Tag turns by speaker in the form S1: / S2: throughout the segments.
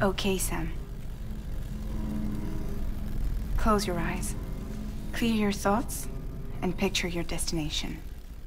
S1: Okay, Sam. Close your eyes. Clear your thoughts, and picture your destination.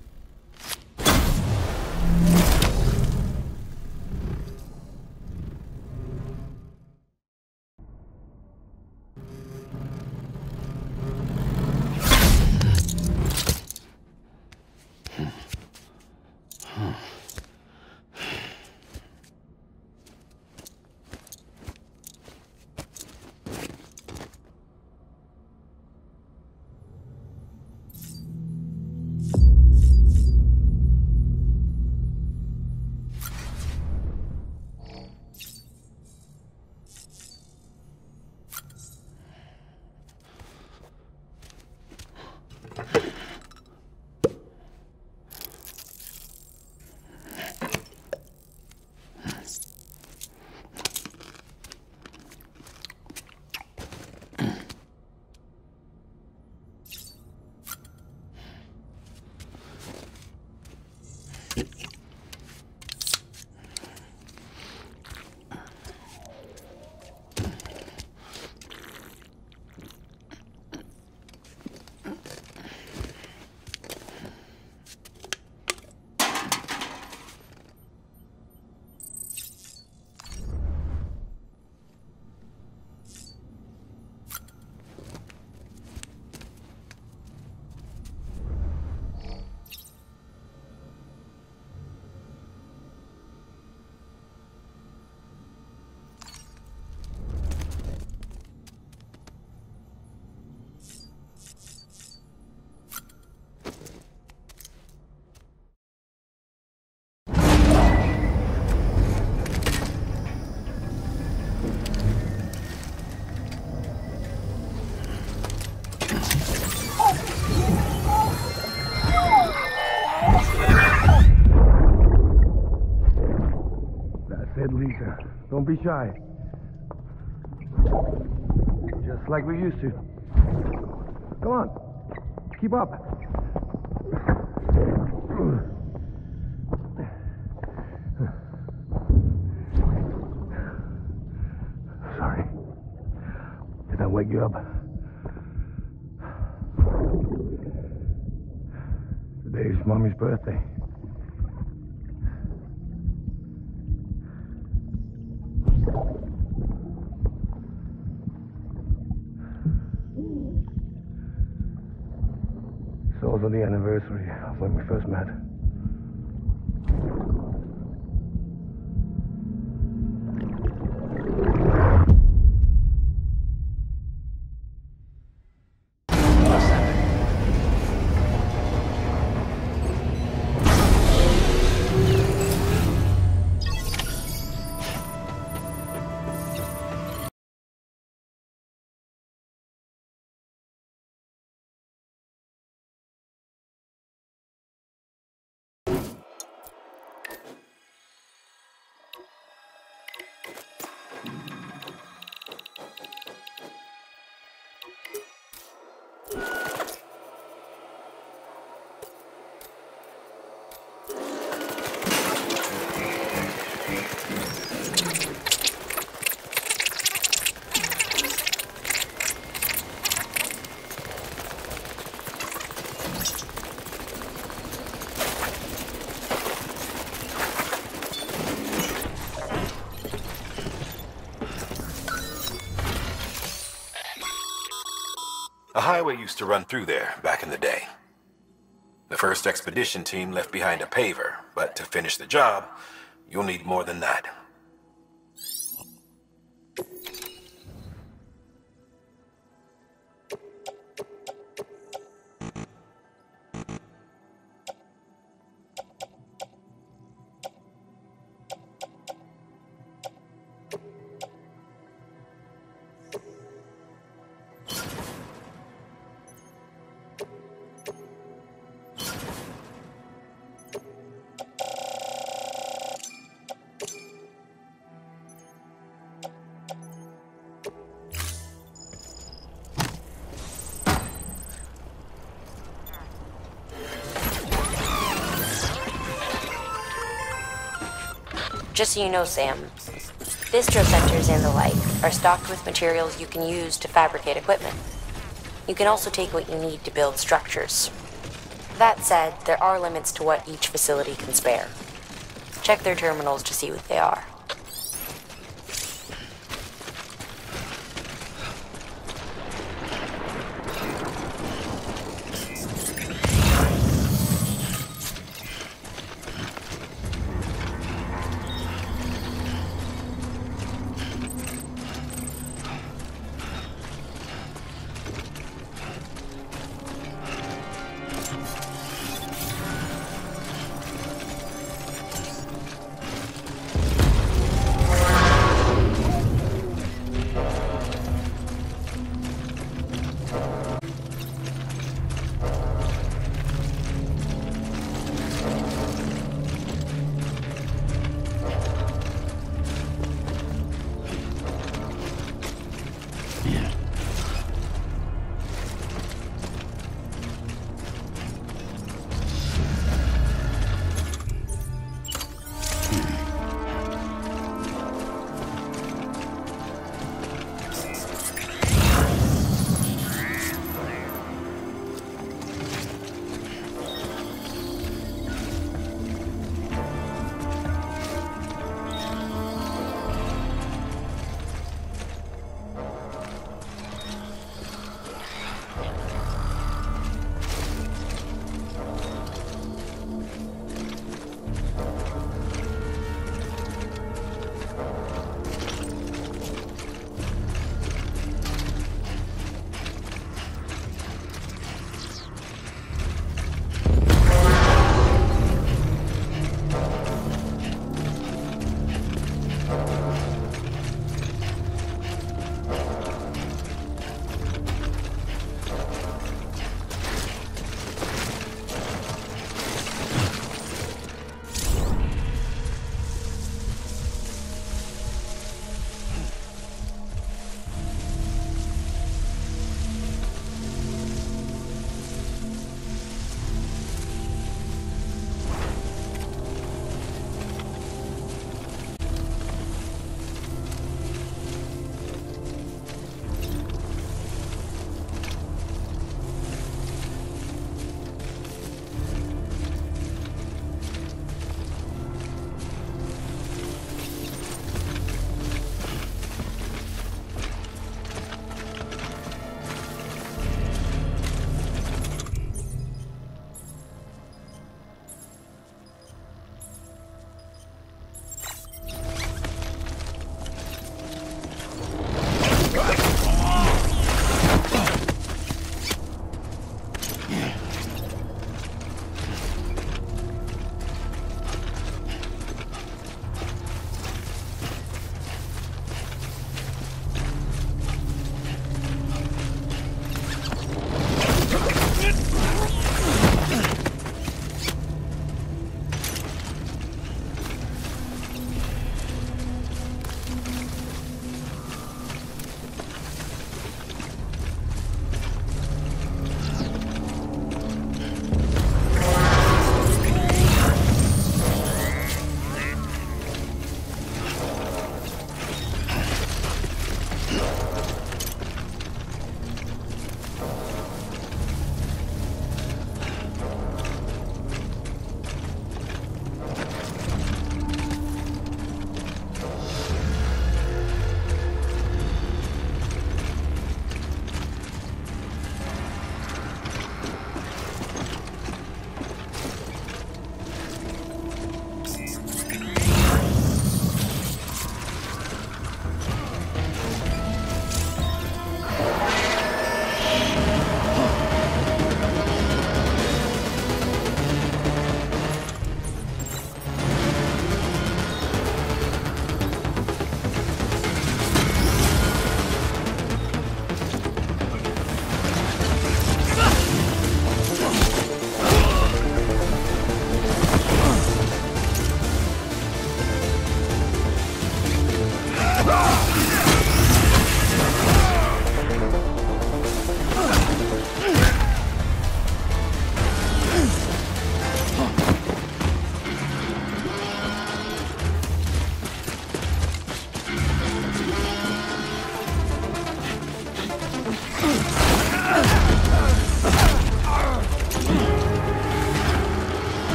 S2: Lisa. Don't be shy. Just like we used to. Come on. Keep up. Sorry. Did I wake you up? Today's Mommy's birthday. It's also the anniversary of when we first met.
S3: A highway used to run through there back in the day. The first expedition team left behind a paver, but to finish the job, you'll need more than that.
S4: Just so you know, Sam, Bistro centers and the like are stocked with materials you can use to fabricate equipment. You can also take what you need to build structures. That said, there are limits to what each facility can spare. Check their terminals to see what they are.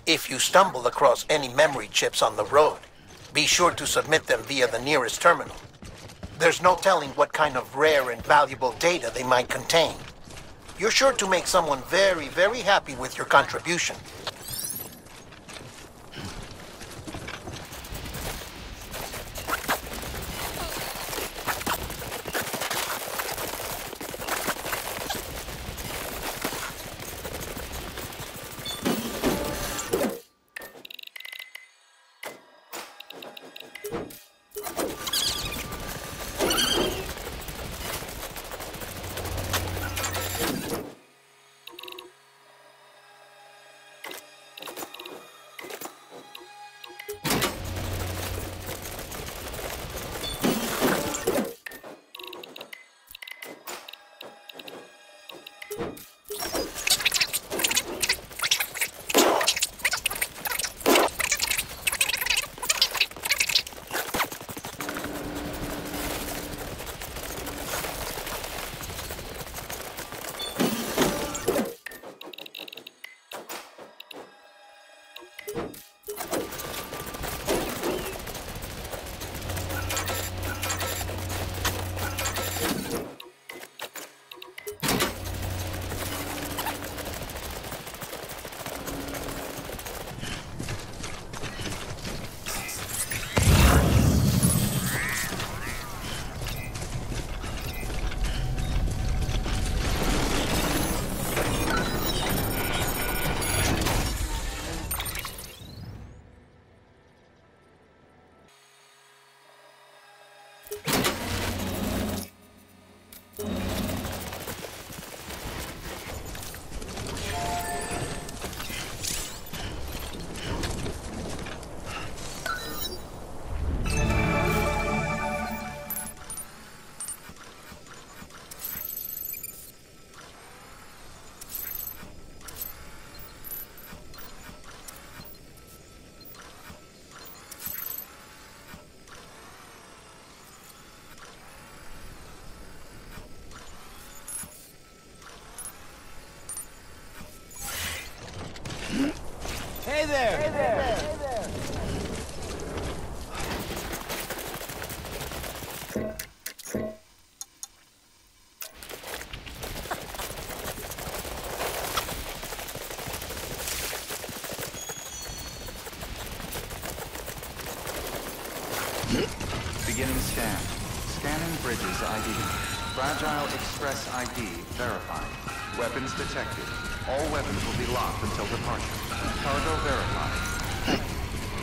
S5: If you stumble across any memory chips on the road, be sure to submit them via the nearest terminal. There's no telling what kind of rare and valuable data they might contain. You're sure to make someone very, very happy with your contribution.
S6: Hey there! Hey there! Hey there!
S7: Beginning scan. Scanning Bridges ID. Fragile Express ID verified. Weapons detected. All weapons will be locked until departure. Cargo verified. Thank you.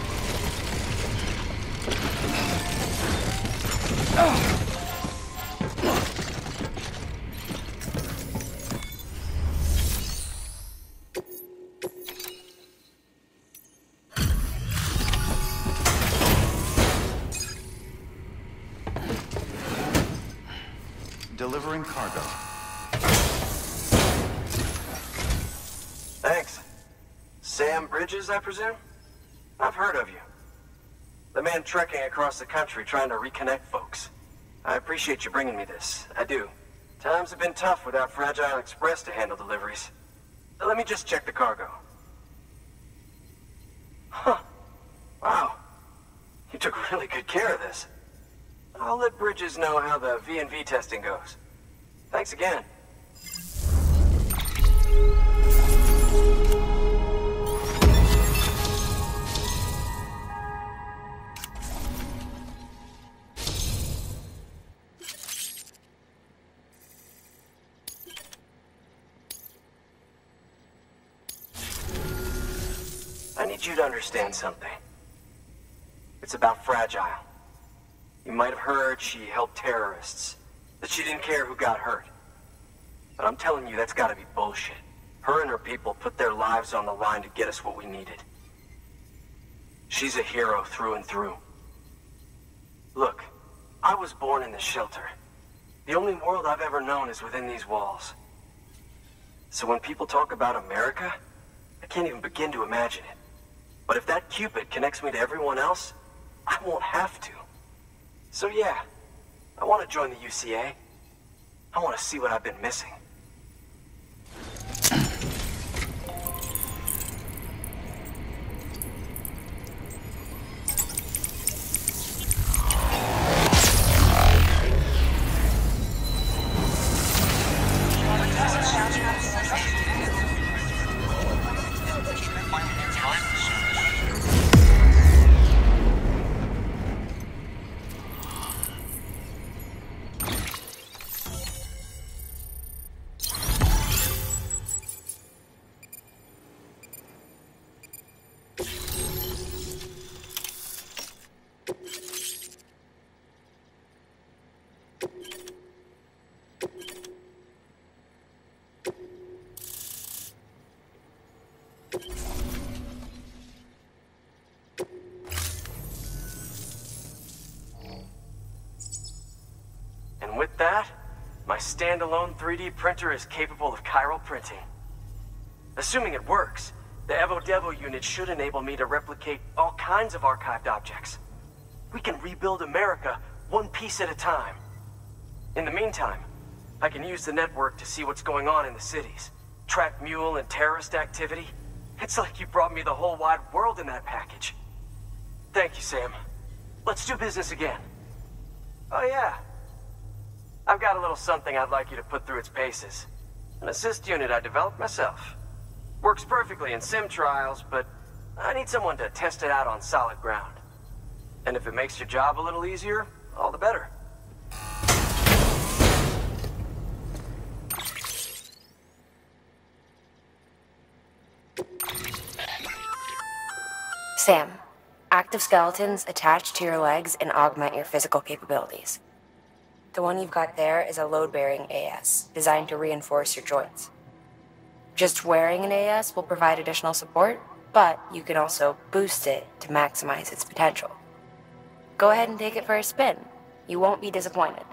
S7: Delivering cargo.
S8: Thanks. Sam Bridges, I presume? I've heard of you. The man trekking across the country trying to reconnect folks. I appreciate you bringing me this. I do. Times have been tough without Fragile Express to handle deliveries. Let me just check the cargo. Huh. Wow. You took really good care of this. I'll let Bridges know how the V&V testing goes. Thanks again. I need you to understand something. It's about Fragile. You might have heard she helped terrorists, that she didn't care who got hurt. But I'm telling you, that's gotta be bullshit. Her and her people put their lives on the line to get us what we needed. She's a hero through and through. Look, I was born in this shelter. The only world I've ever known is within these walls. So when people talk about America, I can't even begin to imagine it. But if that Cupid connects me to everyone else, I won't have to. So yeah, I want to join the UCA. I want to see what I've been missing. that, my standalone 3D printer is capable of chiral printing. Assuming it works, the Evo Devo unit should enable me to replicate all kinds of archived objects. We can rebuild America one piece at a time. In the meantime, I can use the network to see what's going on in the cities, track mule and terrorist activity. It's like you brought me the whole wide world in that package. Thank you, Sam. Let's do business again. Oh yeah. I've got a little something I'd like you to put through its paces. An assist unit I developed myself. Works perfectly in sim trials, but I need someone to test it out on solid ground. And if it makes your job a little easier, all the better.
S4: Sam, active skeletons attach to your legs and augment your physical capabilities. The one you've got there is a load-bearing AS, designed to reinforce your joints. Just wearing an AS will provide additional support, but you can also boost it to maximize its potential. Go ahead and take it for a spin. You won't be disappointed.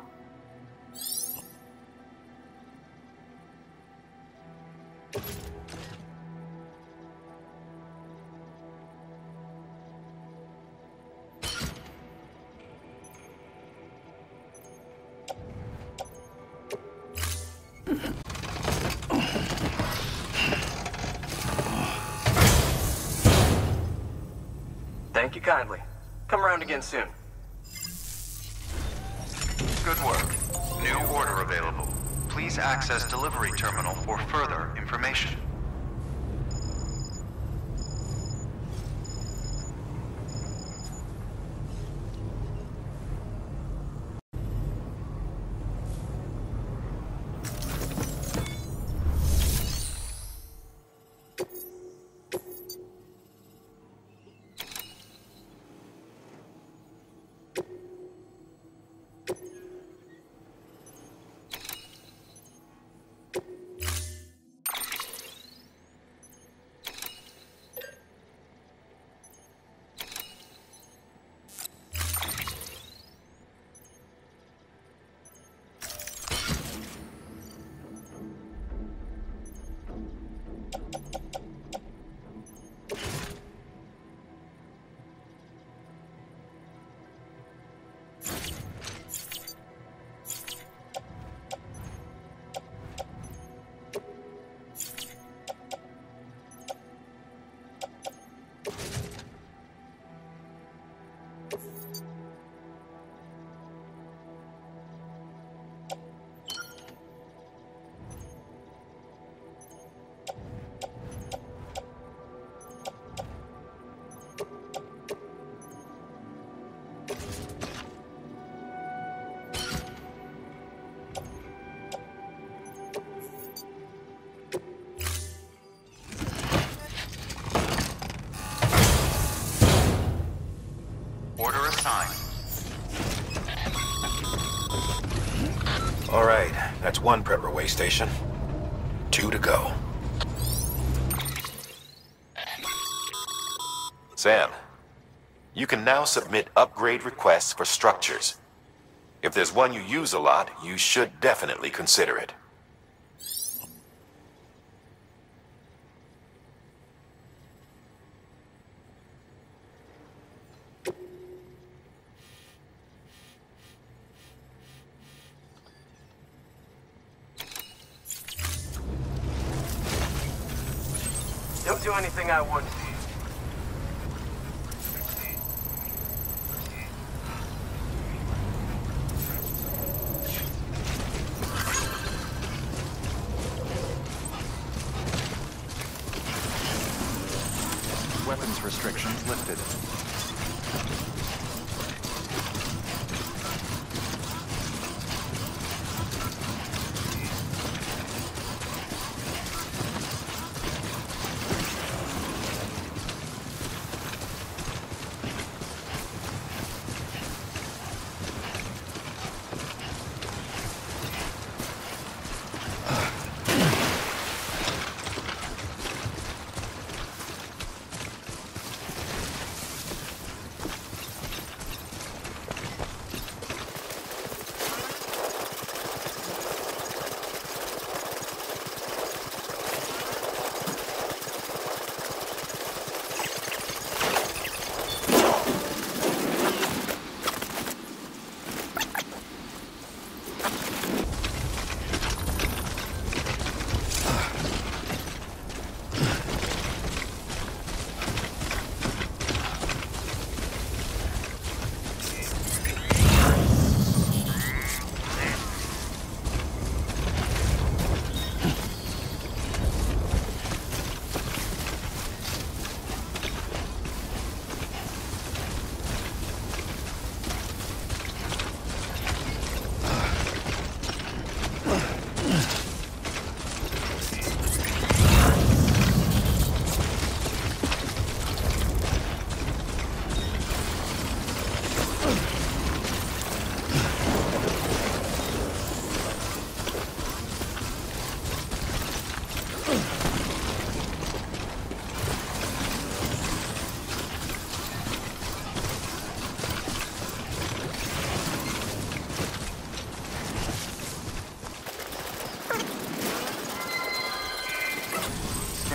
S8: Thank you kindly. Come around again soon.
S7: Good work. New order available. Please access delivery terminal for further information. Order assigned.
S3: All right, that's one prepper way station. 2 to go. Sam, you can now submit upgrade requests for structures. If there's one you use a lot, you should definitely consider it.
S8: Don't do anything I wouldn't.
S7: Weapons restrictions lifted.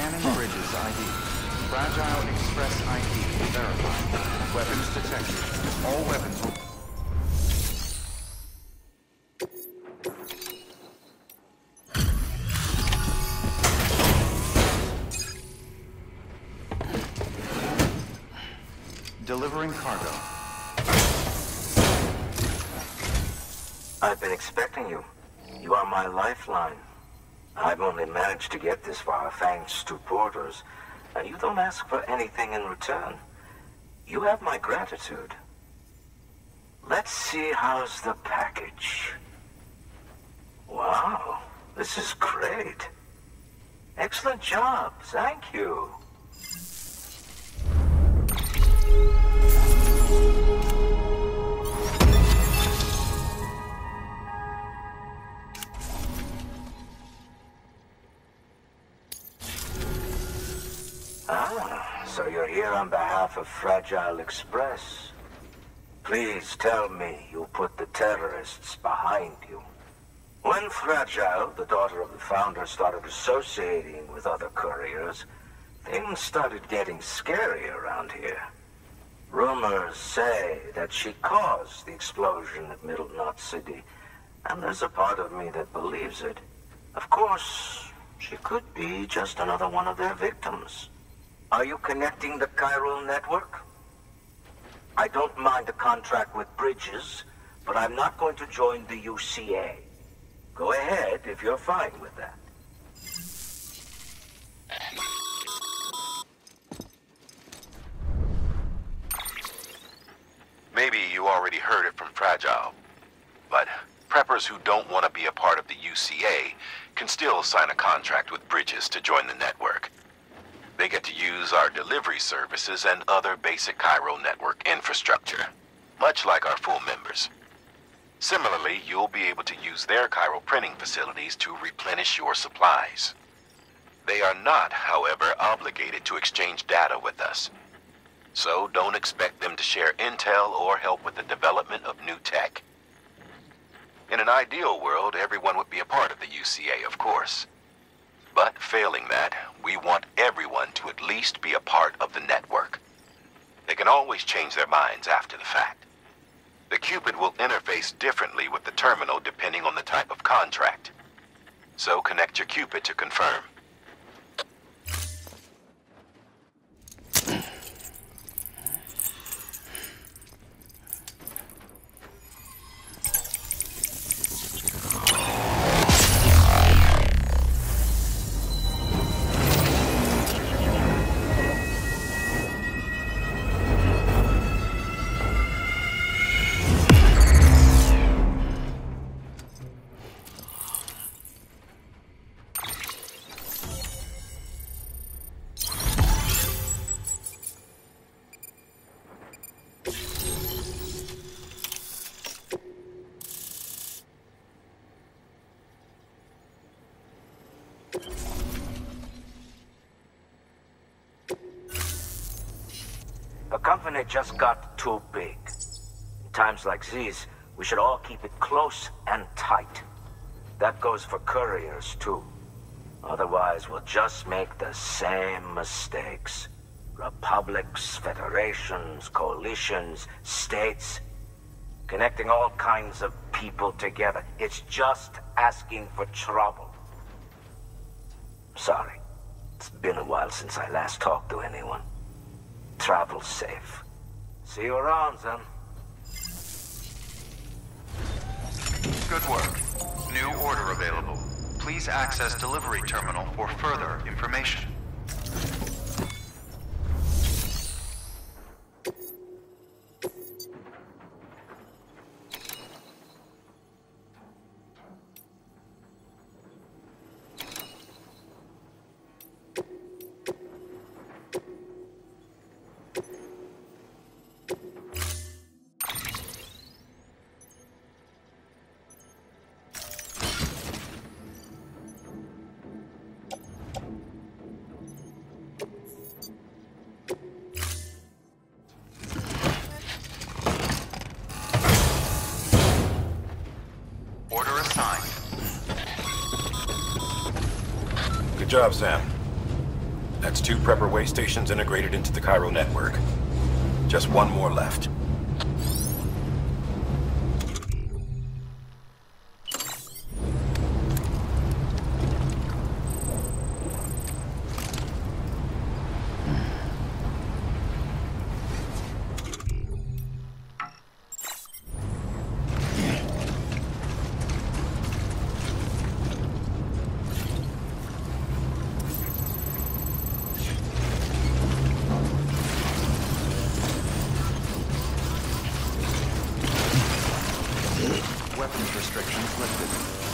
S7: Scanning Bridges ID. Fragile Express ID verified. Weapons detected. All weapons will... Delivering cargo.
S9: I've been expecting you. You are my lifeline. I've only managed to get this far thanks to Porters, and you don't ask for anything in return. You have my gratitude. Let's see how's the package. Wow, this is great. Excellent job, thank you. So you're here on behalf of Fragile Express. Please tell me you put the terrorists behind you. When Fragile, the daughter of the founder, started associating with other couriers, things started getting scary around here. Rumors say that she caused the explosion at Middle Knot City, and there's a part of me that believes it. Of course, she could be just another one of their victims. Are you connecting the chiral network? I don't mind a contract with Bridges, but I'm not going to join the UCA. Go ahead if you're fine with that.
S3: Maybe you already heard it from Fragile, but preppers who don't want to be a part of the UCA can still sign a contract with Bridges to join the network. They get to use our delivery services and other basic chiral network infrastructure, much like our full members. Similarly, you'll be able to use their chiral printing facilities to replenish your supplies. They are not, however, obligated to exchange data with us. So don't expect them to share intel or help with the development of new tech. In an ideal world, everyone would be a part of the UCA, of course. But failing that, we want everyone to at least be a part of the network. They can always change their minds after the fact. The Cupid will interface differently with the terminal depending on the type of contract. So connect your Cupid to confirm.
S9: The company just got too big. In times like these, we should all keep it close and tight. That goes for couriers, too. Otherwise, we'll just make the same mistakes. Republics, federations, coalitions, states, connecting all kinds of people together. It's just asking for trouble. Sorry. It's been a while since I last talked to anyone. Travel safe. See you around, then.
S7: Good work. New order available. Please access delivery terminal for further information.
S3: Good job, Sam. That's 2 Prepper way stations integrated into the Cairo network. Just 1 more left.
S7: Weapons restrictions lifted.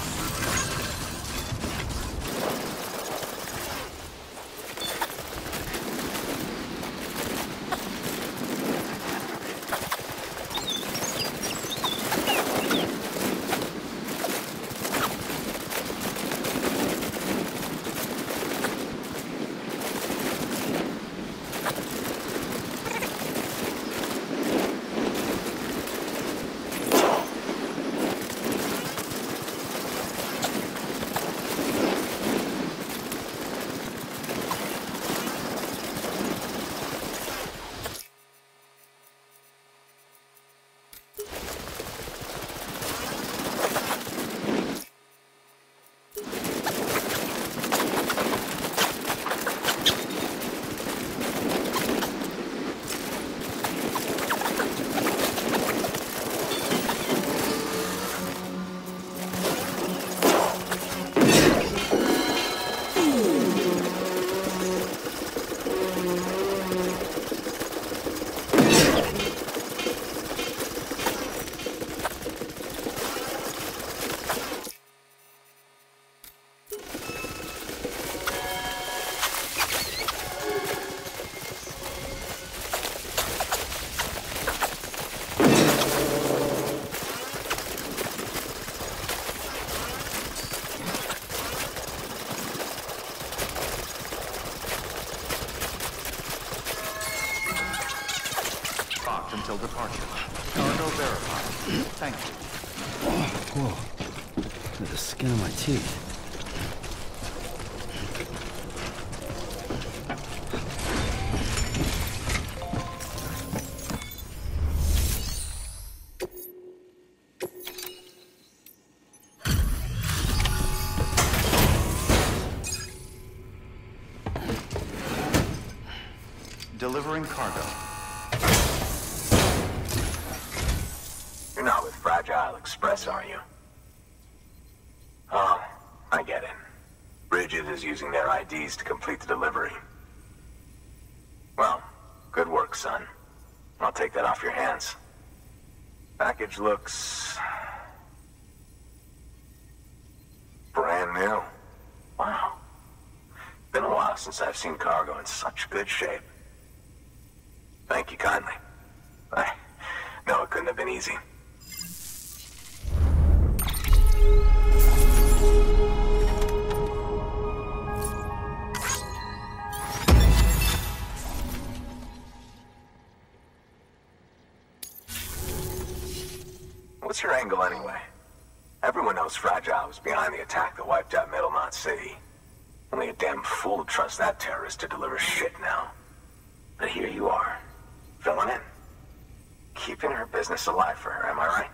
S7: Until departure. Cargo verified. Thank you.
S6: Whoa. Look at the skin of my teeth.
S7: Delivering cargo.
S3: You're not with Fragile Express, are you? Oh, I get it. Bridges is using their IDs to complete the delivery. Well, good work, son. I'll take that off your hands. Package looks... brand new. Wow. Been a while since I've seen cargo in such good shape. Thank you kindly. I know it couldn't have been easy. What's your angle anyway? Everyone knows Fragile was behind the attack that wiped out Middlemont City. Only a damn fool would trust that terrorist to deliver shit now. But here you are, filling in. Keeping her business alive for her, am I right?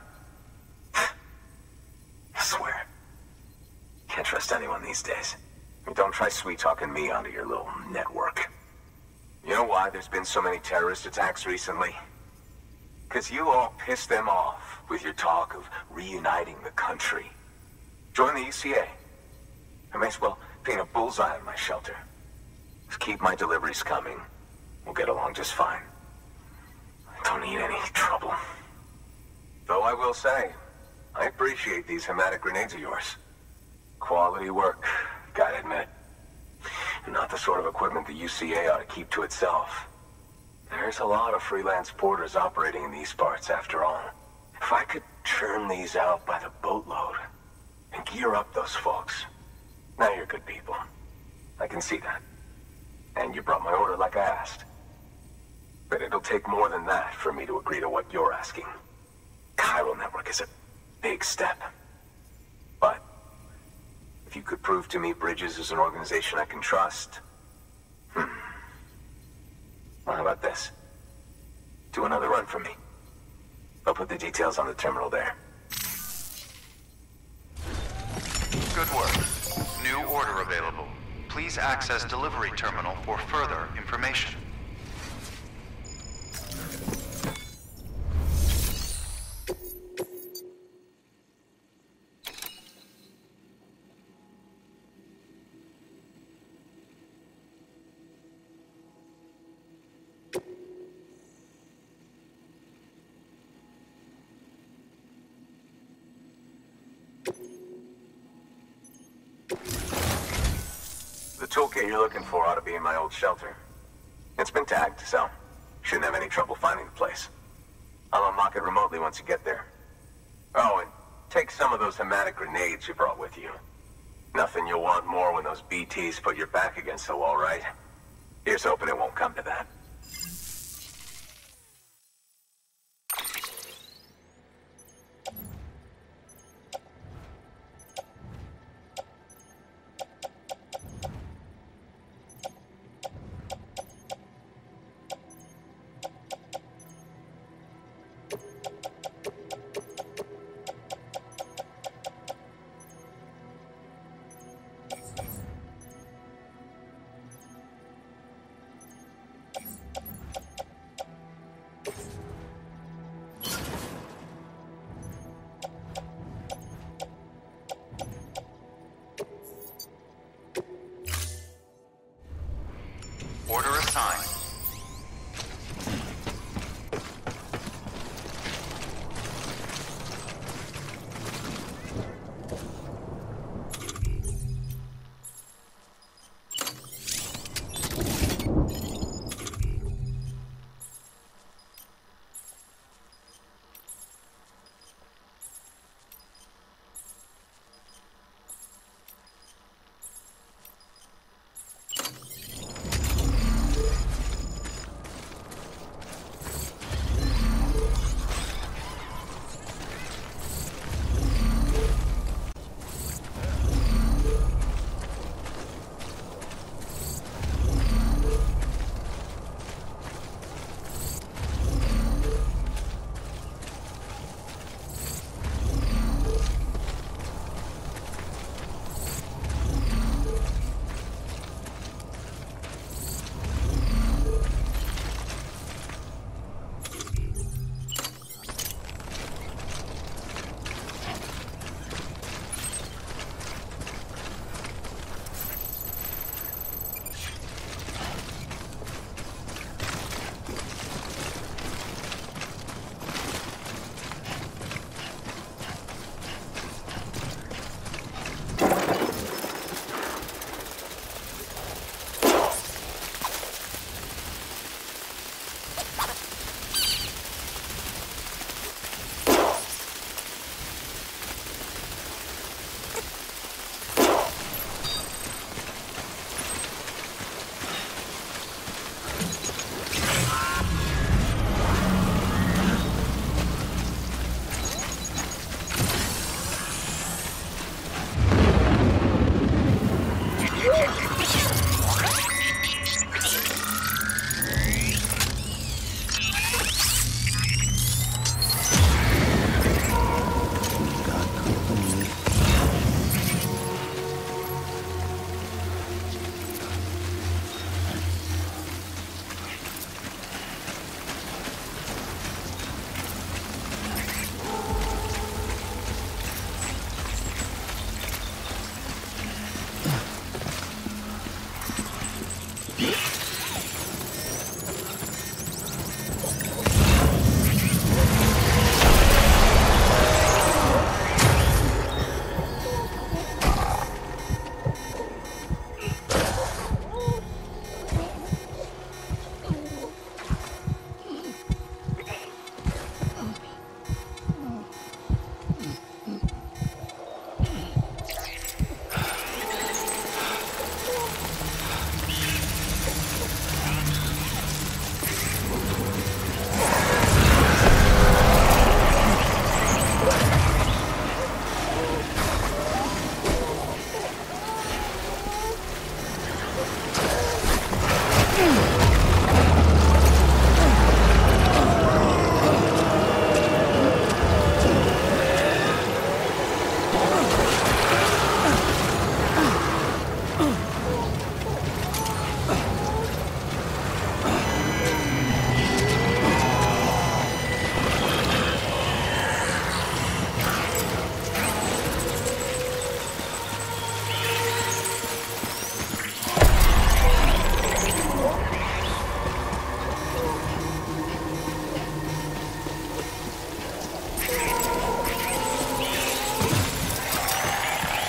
S3: I swear. Can't trust anyone these days. And don't try sweet-talking me onto your little network. You know why there's been so many terrorist attacks recently? Because you all pissed them off with your talk of reuniting the country. Join the UCA. I may as well paint a bullseye on my shelter. Just keep my deliveries coming. We'll get along just fine. I don't need any trouble. Though I will say, I appreciate these hematic grenades of yours. Quality work, gotta admit. Not the sort of equipment the UCA ought to keep to itself. There's a lot of freelance porters operating in these parts, after all. If I could churn these out by the boatload and gear up those folks. Now you're good people. I can see that. And you brought my order like I asked. But it'll take more than that for me to agree to what you're asking. Cairo Network is a big step. But if you could prove to me Bridges is an organization I can trust,
S8: do another run for me. I'll put the details on the terminal there.
S7: Good work. New order available. Please access delivery terminal for further information.
S8: The toolkit you're looking for ought to be in my old shelter. It's been tagged, so shouldn't have any trouble finding the place. I'll unlock it remotely once you get there. Oh, and take some of those hematic grenades you brought with you. Nothing you'll want more when those BTs put your back against the wall, right? Here's hoping it won't come to that.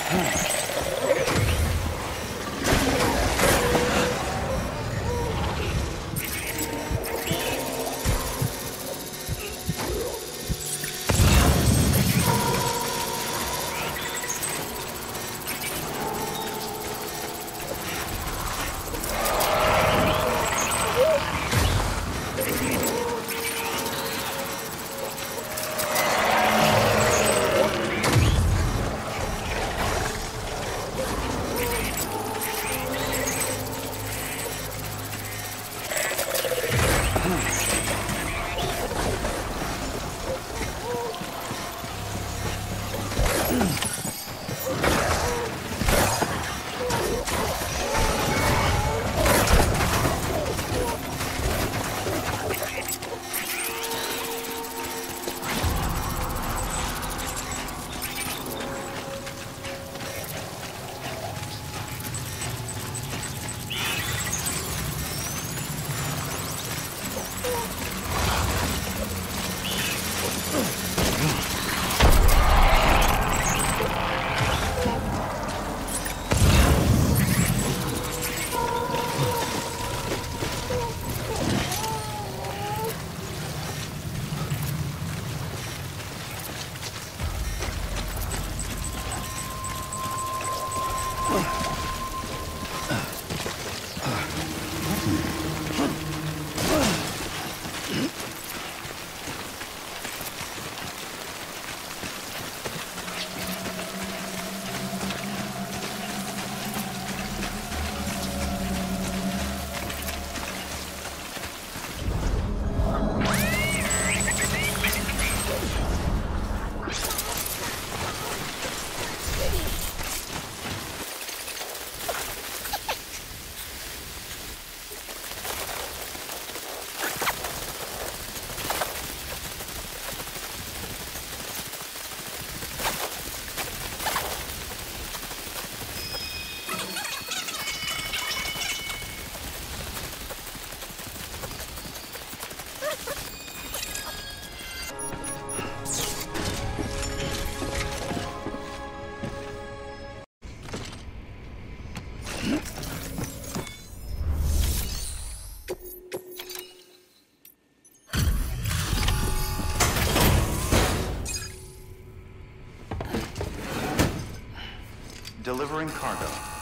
S7: Delivering cargo.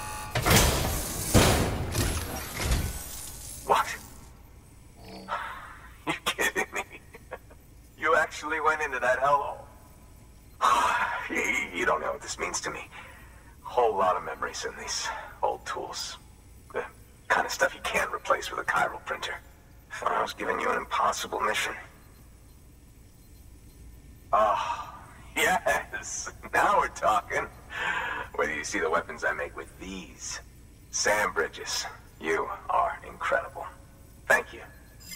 S8: What? You kidding me? You actually went into that hellhole? You don't know what this means to me. Whole lot of memories in these old tools. The kind of stuff you can't replace with a chiral printer. I was giving you an impossible mission. Oh, yes. Now we're talking. Whether you see the weapons I make with these. Sam Bridges, you are incredible. Thank you.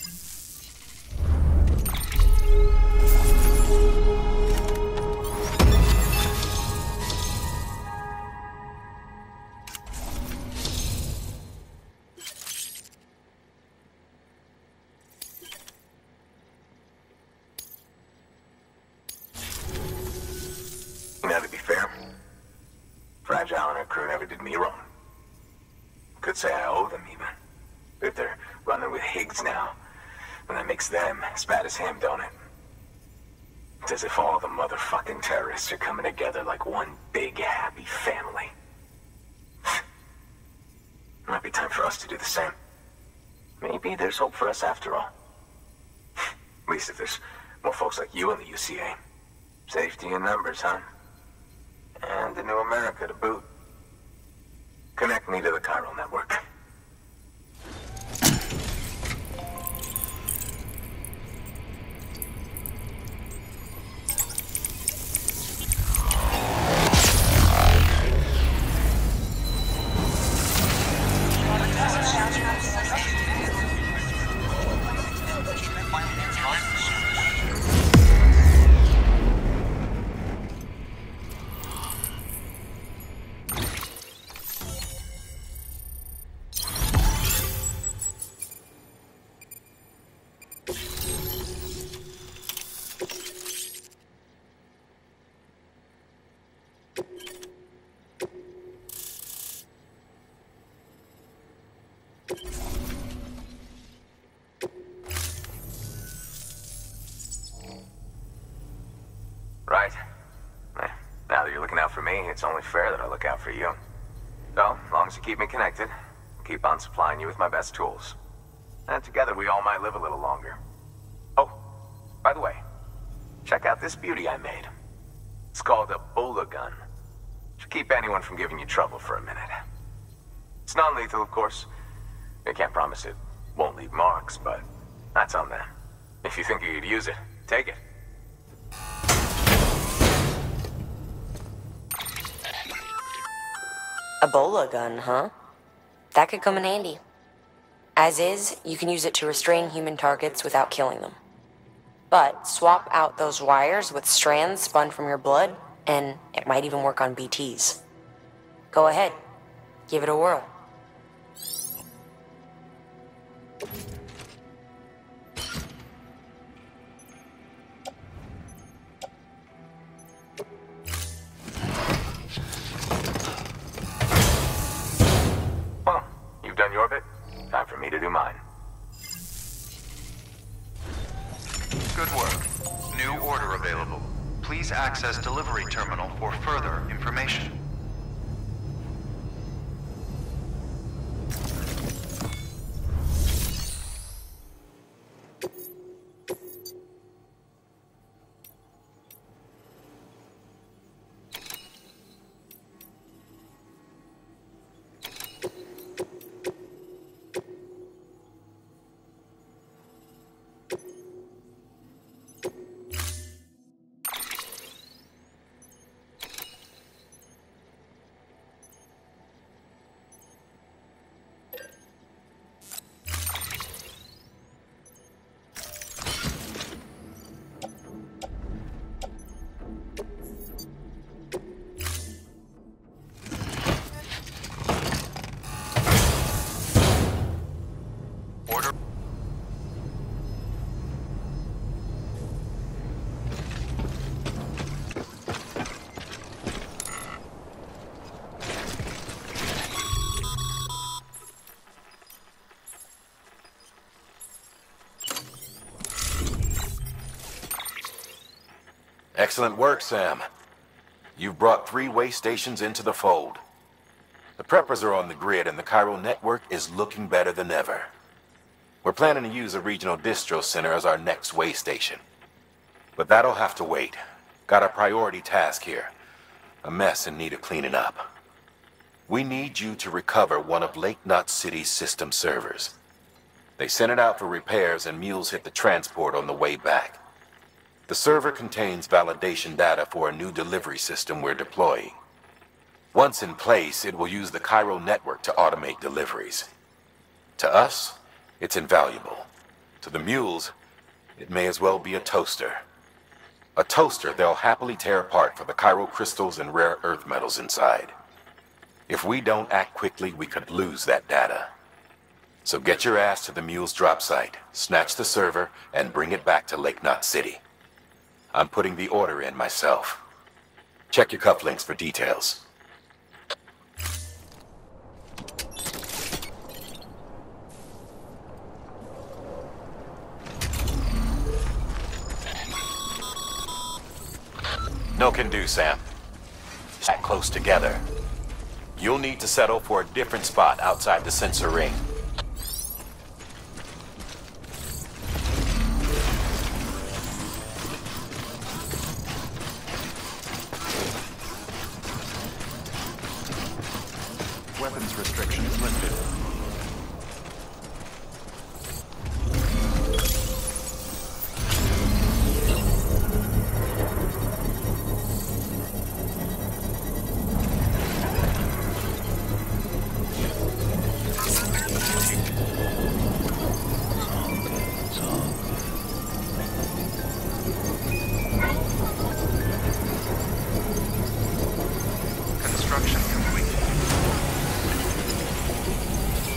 S8: Now, to be fair, Fragile and her crew never did me wrong. Could say I owe them, even. If they're running with Higgs now, then that makes them as bad as him, don't it? It's as if all the motherfucking terrorists are coming together like one big, happy family. Might be time for us to do the same. Maybe there's hope for us after all. At least if there's more folks like you in the UCA. Safety in numbers, huh? And the new America to boot. Connect me to the chiral network.
S10: Right. Now that you're looking out for me, it's only fair that I look out for you. So, as long as you keep me connected, I'll keep on supplying you with my best tools. And together we all might live a little longer. Oh, by the way, check out this beauty I made. It's called a Bola gun. Should keep anyone from giving you trouble for a minute. It's non-lethal, of course. I can't promise it won't leave marks, but that's on them. If you think you could use it, take it.
S4: A Bola gun, huh? That could come in handy. As is, you can use it to restrain human targets without killing them. But swap out those wires with strands spun from your blood, and it might even work on BTs. Go ahead. Give it a whirl.
S10: Well, you've done your bit. Time for me to do mine.
S7: Good work. New order available. Please access delivery terminal for further information.
S3: Excellent work, Sam. You've brought 3 way stations into the fold. The preppers are on the grid and the Cairo network is looking better than ever. We're planning to use a regional distro center as our next way station. But that'll have to wait. Got a priority task here. A mess in need of cleaning up. We need you to recover one of Lake Knot City's system servers. They sent it out for repairs and mules hit the transport on the way back. The server contains validation data for a new delivery system we're deploying. Once in place, it will use the Cairo network to automate deliveries. To us, it's invaluable. To the mules, it may as well be a toaster. A toaster they'll happily tear apart for the Cairo crystals and rare earth metals inside. If we don't act quickly, we could lose that data. So get your ass to the mule's drop site, snatch the server, and bring it back to Lake Knot City. I'm putting the order in myself. Check your cufflinks for details. No can do, Sam. Sat close together. You'll need to settle for a different spot outside the sensor ring.
S7: Weapons restrictions lifted. Construction complete.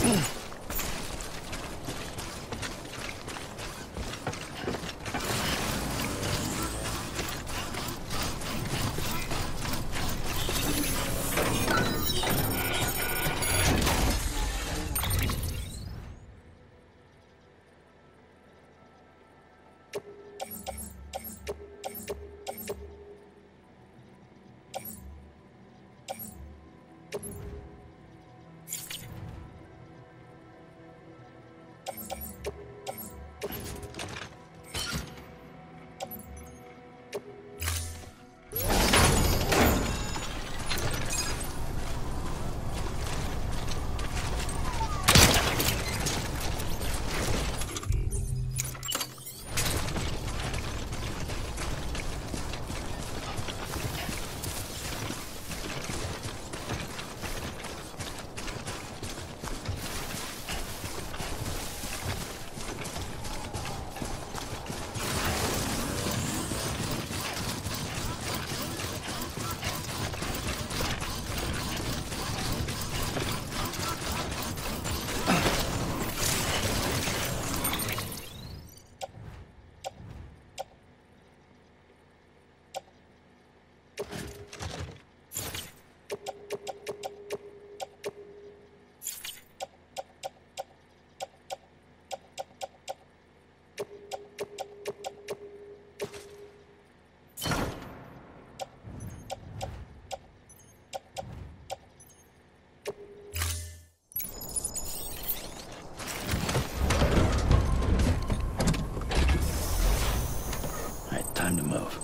S2: Time to move.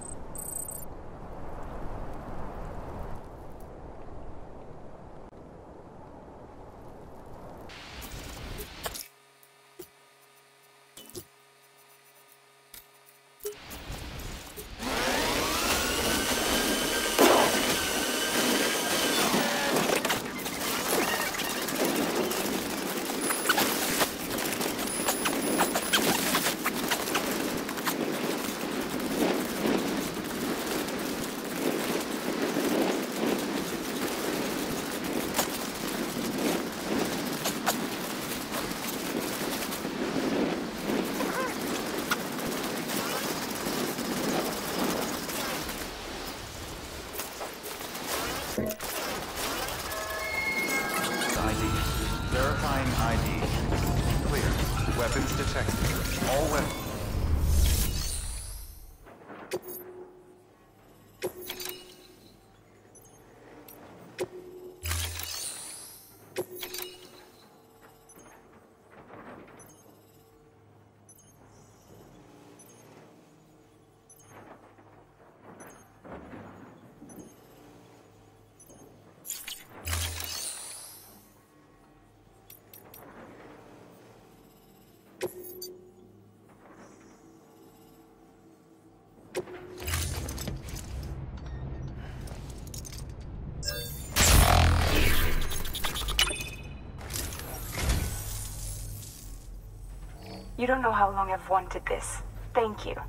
S7: ID. Verifying ID. Clear. Weapons detected. All weapons.
S1: You don't know how long I've wanted this. Thank you.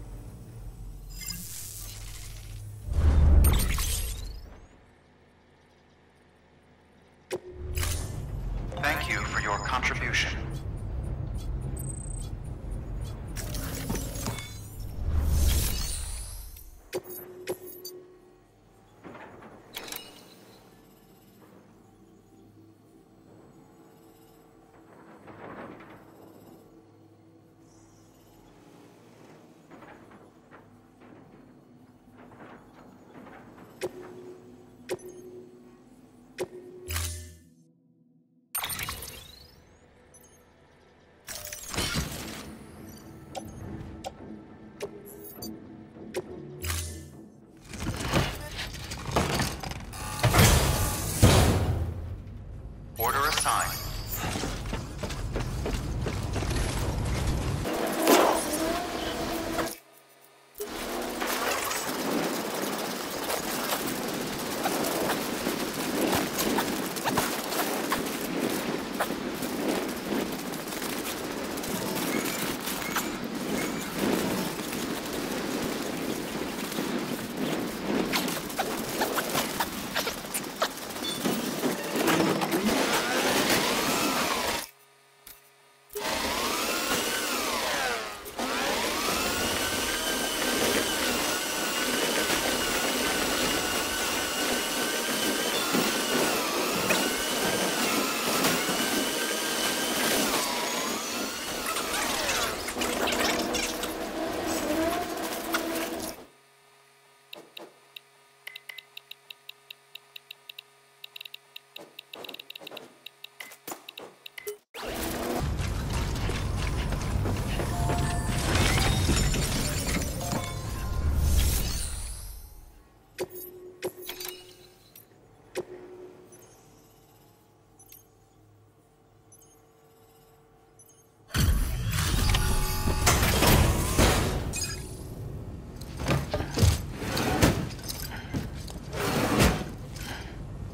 S7: Thank you for your contribution.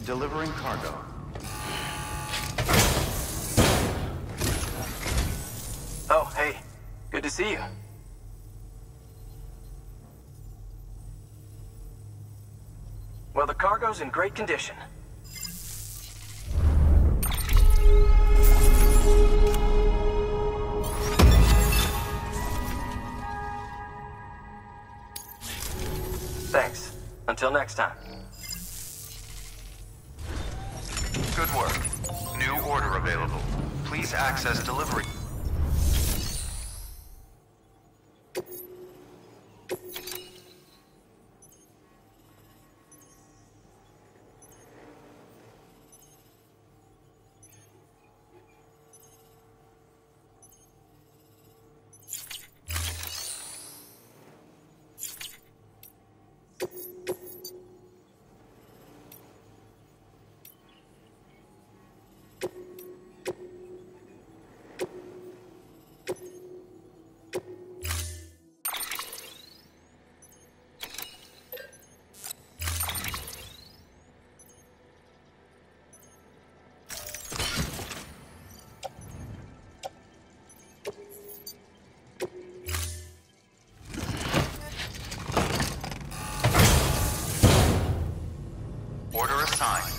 S7: Delivering cargo.
S8: Oh, hey. Good to see you. Well, the cargo's in great condition. Thanks. Until next time.
S7: Good work. New order available. Please access delivery. Order assigned.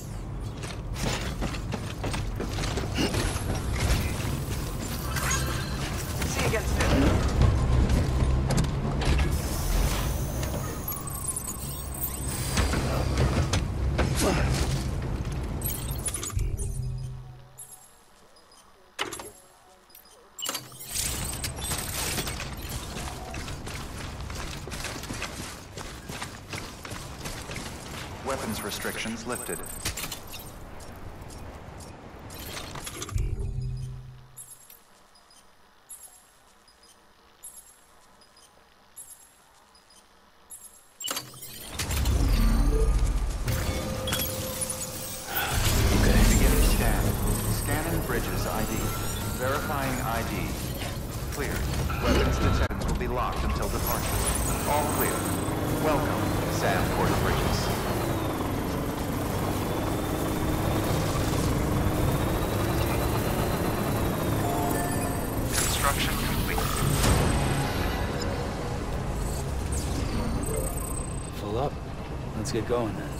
S8: See you again soon.
S7: Weapons restrictions lifted. Beginning scan. Scanning Bridges ID. Verifying ID. Clear. Weapons detectors will be locked until departure. All clear. Welcome, Sam Porter Bridges. Construction complete.
S6: Full up. Let's get going then.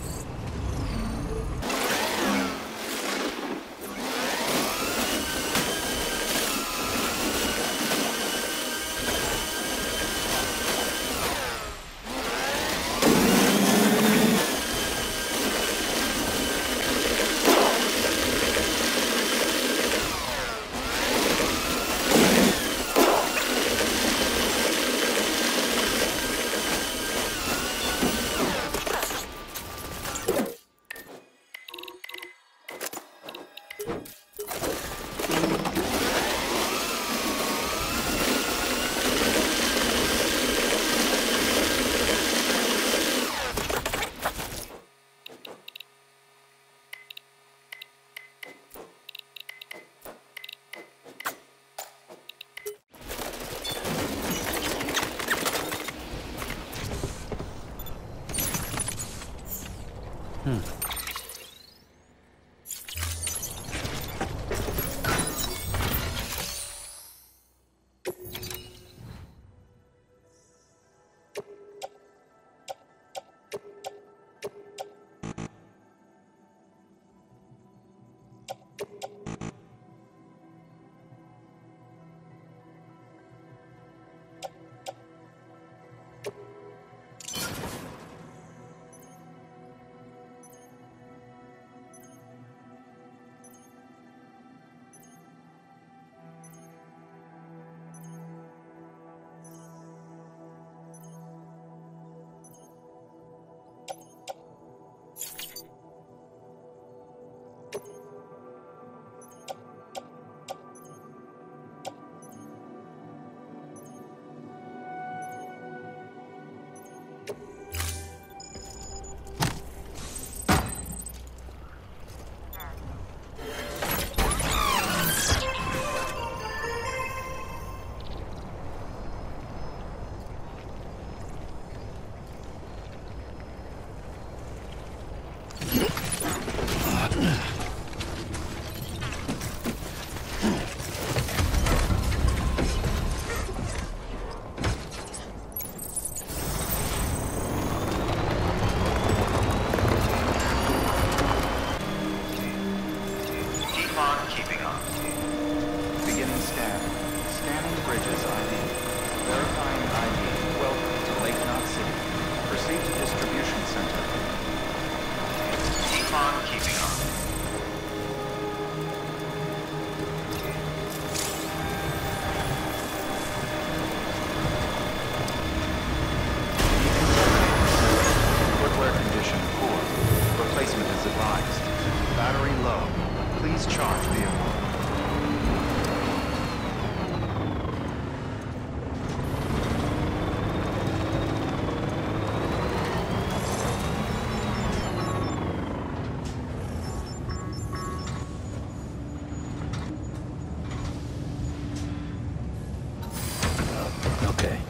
S7: low. Please charge vehicle.
S6: Okay.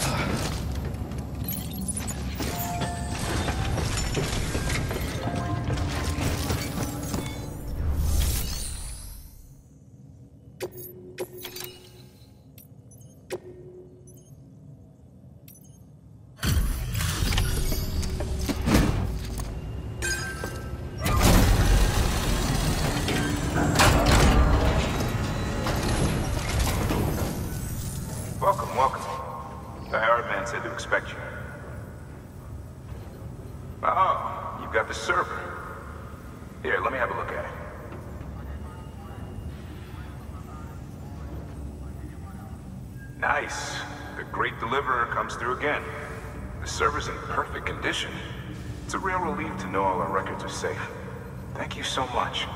S11: Welcome, welcome. The hired man said to expect you. Oh, you've got the server. Here, let me have a look at it. Nice. The great deliverer comes through again. The server's in perfect condition. It's a real relief to know all our records are safe. Thank you so much.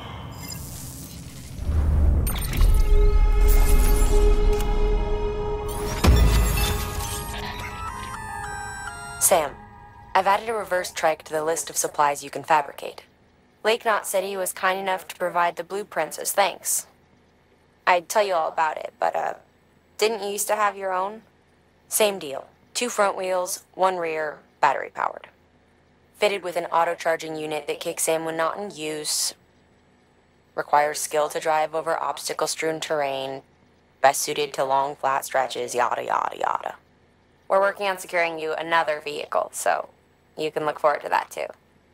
S4: Sam, I've added a reverse trike to the list of supplies you can fabricate. Lake Knot said he was kind enough to provide the blueprints as thanks. I'd tell you all about it, but, didn't you used to have your own? Same deal. 2 front wheels, 1 rear, battery powered. Fitted with an auto-charging unit that kicks in when not in use. Requires skill to drive over obstacle-strewn terrain. Best suited to long, flat stretches, yada yada yada. We're working on securing you another vehicle, so you can look forward to that too.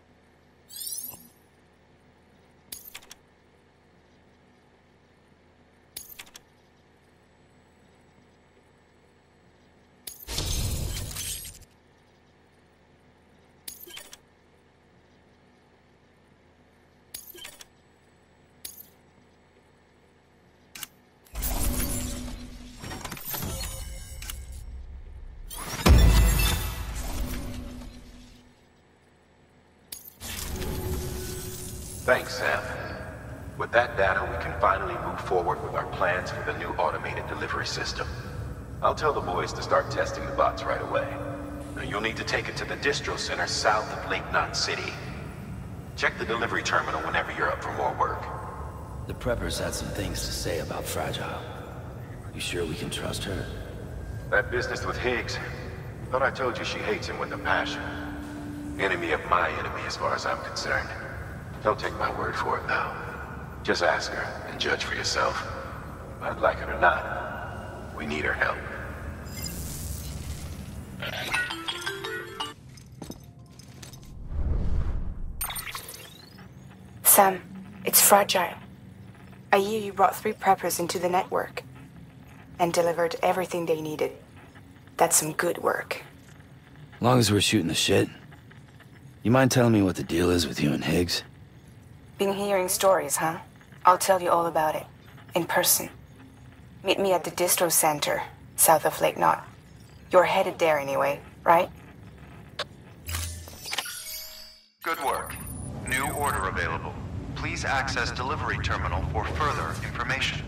S3: Thanks, Sam. With that data, we can finally move forward with our plans for the new automated delivery system. I'll tell the boys to start testing the bots right away. Now, you'll need to take it to the distro center south of Lake Knot City. Check the delivery terminal whenever you're up for more work.
S6: The preppers had some things to say about Fragile. You sure we can trust her?
S3: That business with Higgs, thought I told you she hates him with a passion. Enemy of my enemy as far as I'm concerned. Don't take my word for it, though. Just ask her and judge for yourself. I'd like it or not, we need her help.
S1: Sam, it's Fragile. I hear you brought 3 preppers into the network and delivered everything they needed. That's some good work.
S6: Long as we're shooting the shit. You mind telling me what the deal is with you and Higgs?
S1: Been hearing stories, huh? I'll tell you all about it. In person. Meet me at the distro center, south of Lake Knot. You're headed there anyway, right?
S7: Good work. New order available. Please access delivery terminal for further information.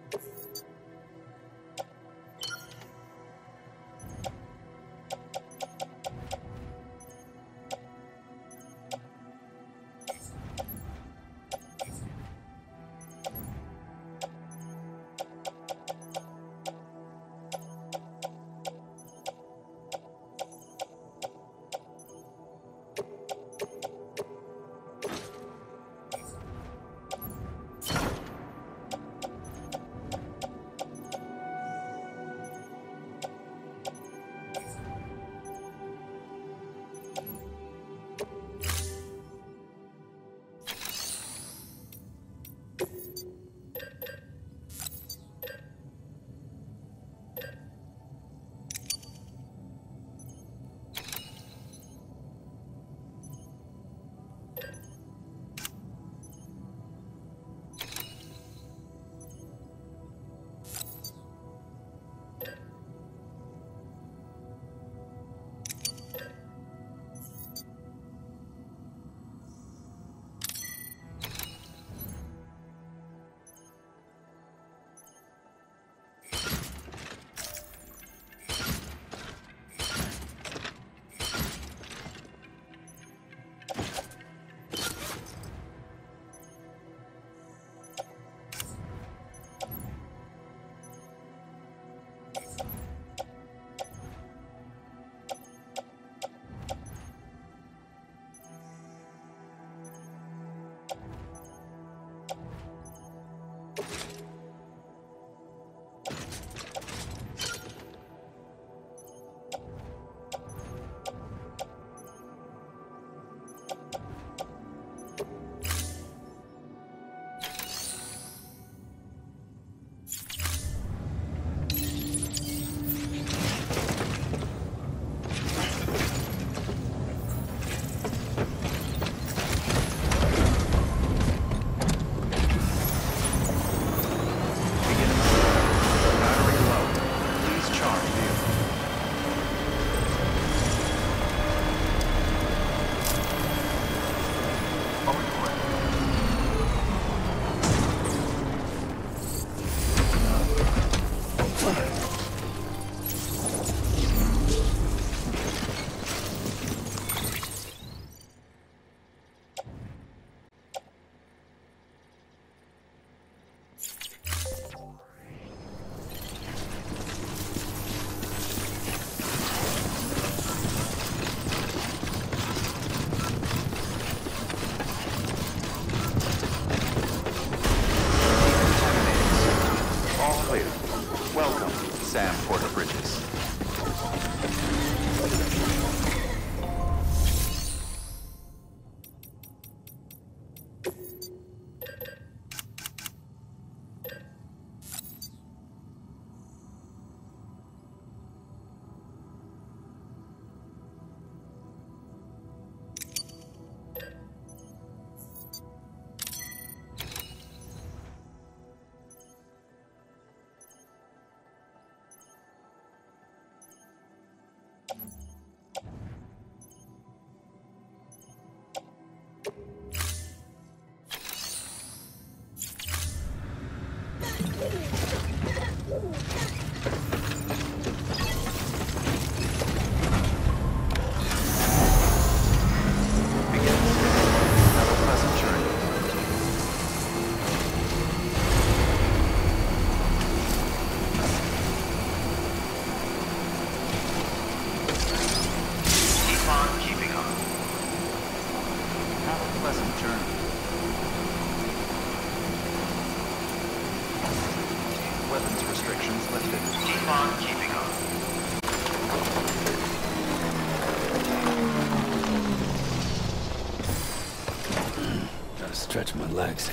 S6: Stretch my legs.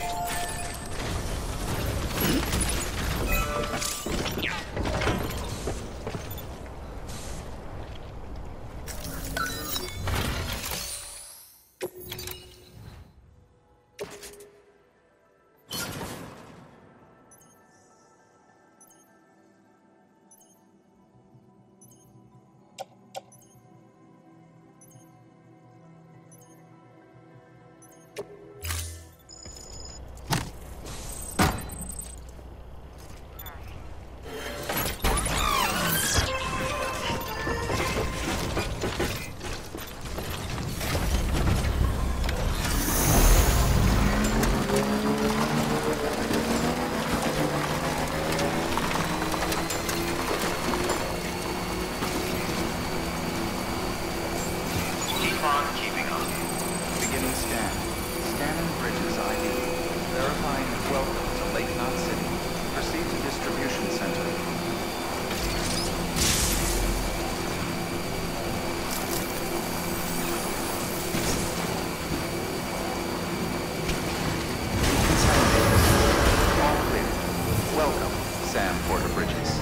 S7: Dr. Bridges.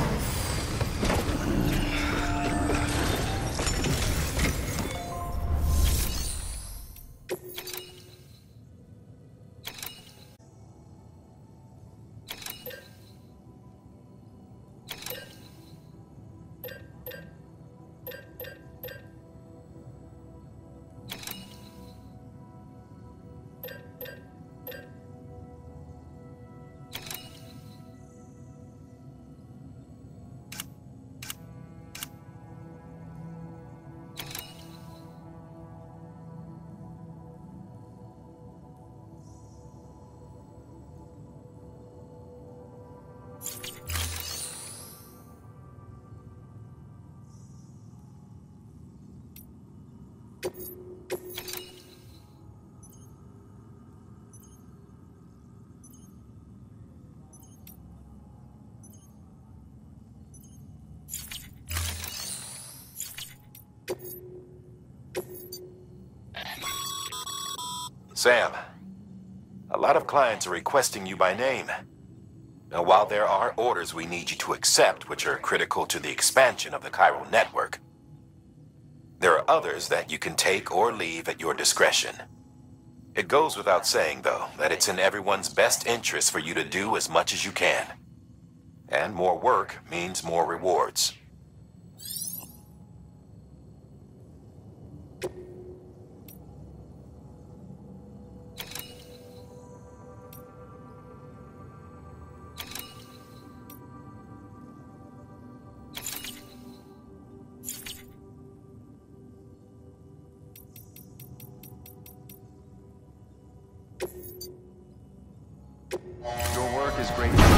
S3: Sam, a lot of clients are requesting you by name. Now, while there are orders we need you to accept, which are critical to the expansion of the Chiral network, there are others that you can take or leave at your discretion. It goes without saying, though, that it's in everyone's best interest for you to do as much as you can. And more work means more rewards.
S7: Your work is great.